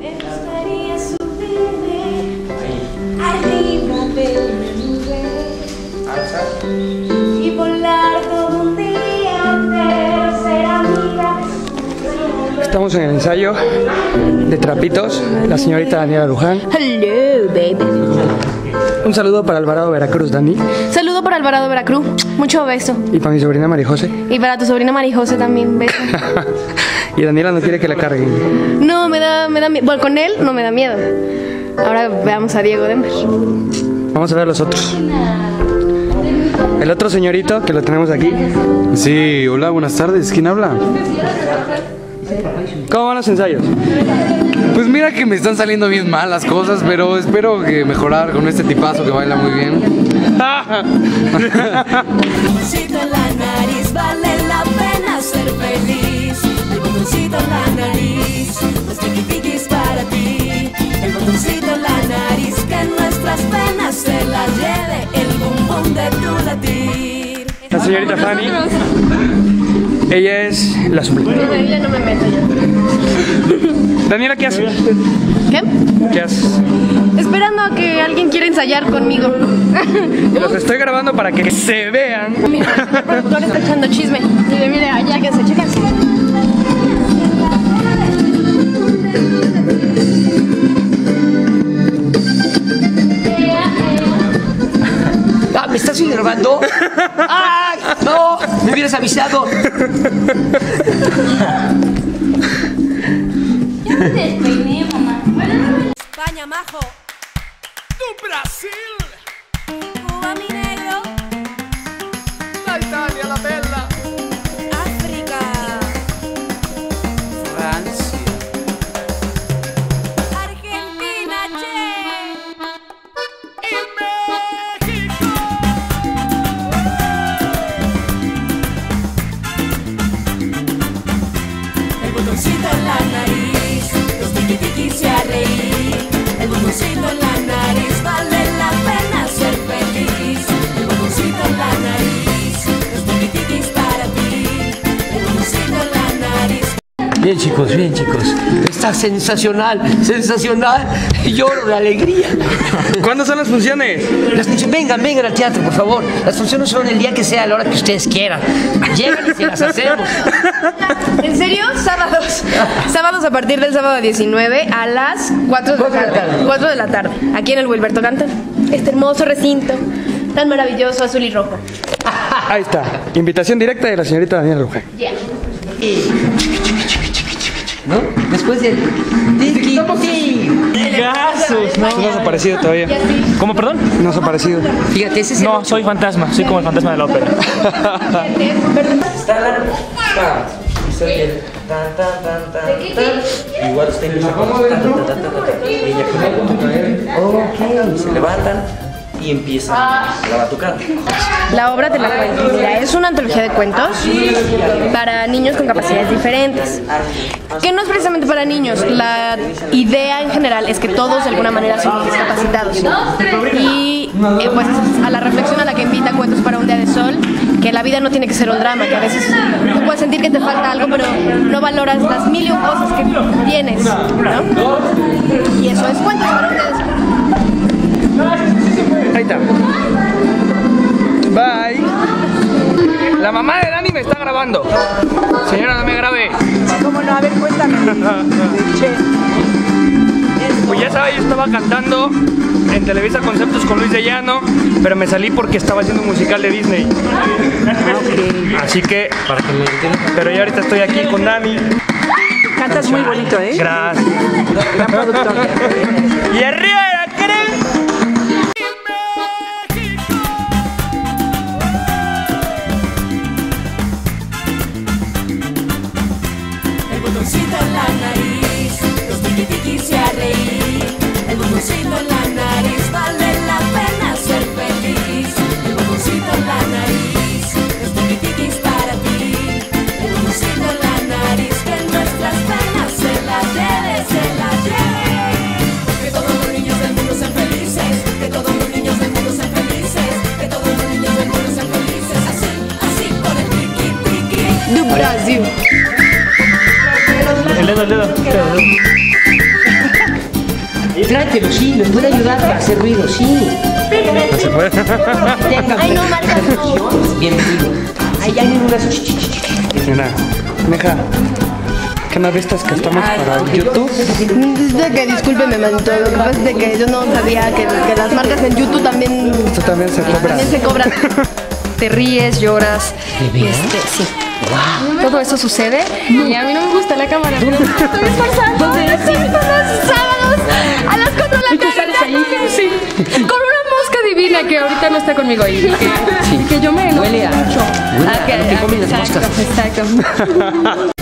gustaría subirme arriba del nube y volar todo un día, pero ser amiga. Estamos en el ensayo de Trapitos, la señorita Daniela Luján. Hello, baby. Un saludo para Alvarado Veracruz, Dani. Saludo para Alvarado Veracruz, mucho beso. Y para mi sobrina María José. Y para tu sobrina María José también, beso. Y Daniela no quiere que la carguen. No, me da miedo. Bueno, con él no me da miedo. Ahora veamos a Diego Denver. Vamos a ver los otros. El otro señorito que lo tenemos aquí. Sí, hola, buenas tardes. ¿Quién habla? ¿Cómo van los ensayos? Pues mira que me están saliendo bien mal las cosas, pero espero que mejorar con este tipazo que baila muy bien. Botoncito en la nariz, vale la pena ser feliz. El botoncito en la nariz, los tiquitiquis para ti. El botoncito en la nariz, que nuestras penas se las lleve el bombón de tu latir. La señorita Fanny. Ella es la suplente. Ella no me meto ya. Daniela, ¿qué haces? ¿Qué? ¿Qué haces? Esperando a que alguien quiera ensayar conmigo. Los estoy grabando para que se vean. Mira, el productor está echando chisme. Mire, mire, allá, chéquense. Ah, ¿me estás grabando? ¡Ay! ¡No! ¡Me hubieras avisado! Ya me despeiné, mamá. España, majo. ¡Tu Brasil! Cuba, mi negro. ¡La Italia, la bella! África. Francia. Argentina, che. El botoncito en la nariz, los tiquitiquis y a reír. El botoncito en la nariz, vale la pena ser feliz. El botoncito en la nariz, los tiquitiquis para ti. El botoncito en la nariz. Bien, chicos. Está sensacional, sensacional. Lloro de alegría. ¿Cuándo son las funciones? Vengan al teatro, por favor. Las funciones son el día que sea, a la hora que ustedes quieran. Llegan y se las hacemos. ¿En serio? Sábados. Sábados a partir del sábado 19 a las 4 de la tarde. 4 de la tarde. Aquí en el Wilberto Canton. Este hermoso recinto, tan maravilloso, azul y rojo. Ahí está. Invitación directa de la señorita Daniela Luján. Ya. ¿No? Después del... Gasos, ¿no? No has aparecido todavía. ¿Cómo, perdón? No has aparecido. Fíjate, ese es el... No, soy fantasma, soy como el fantasma de la ópera. Soy el... Igual usted Ok, se levantan y empiezan a batucar. La obra te la cuento. Mira, es una antología de cuentos para niños con capacidades diferentes. Que no es precisamente para niños. La idea en general es que todos de alguna manera somos discapacitados. Y pues a la reflexión a la que invita Cuentos para un día de sol, que la vida no tiene que ser un drama, que a veces tú puedes sentir que te falta algo, pero no valoras las mil y un cosas que tienes, ¿no? Y eso es Cuentos para un día de sol. Ahí está. Bye. La mamá de Dani me está grabando. Señora, no me grabe. ¿Cómo no? A ver, cuéntame. Pues ya sabes, yo estaba cantando en Televisa Conceptos con Luis de Llano, pero me salí porque estaba haciendo un musical de Disney. Así que, pero ya ahorita estoy aquí con Dani. Cantas muy bonito, ¿eh? Gracias. Gran productor. Y arriba de la crema. El botoncito en la nariz, los tiquitiquis y a reír. El botoncito en la nariz, vale la pena ser feliz. El botoncito en la nariz, los tiquitiquis para ti. El botoncito en la nariz, que nuestras penas se las lleve. Que todos los niños del mundo sean felices. Que todos los niños del mundo sean felices. Que todos los niños del mundo sean felices. Así con el tiqui-tiqui. Do Brasil. El dedo. Tráetelo, sí, me puede ayudar para hacer ruido, sí. No se puede. Ay, no, Marta, no. Bienvenido. Ahí hay unas. Mira, mija, ¿qué no viste que estamos para YouTube? Discúlpeme, manito. Lo que pasa es de que yo no sabía que las marcas en YouTube también Esto también se cobra. también se cobran. Te ríes, lloras. Sí. Todo eso sucede y a mí no me gusta la cámara. Estoy esforzando. Sí, todos los sábados a las 4 de la tarde. Sí. Con una mosca divina que ahorita no está conmigo y que yo me enojo Huele a. mucho. Huele a lo que comen las moscas. Exacto.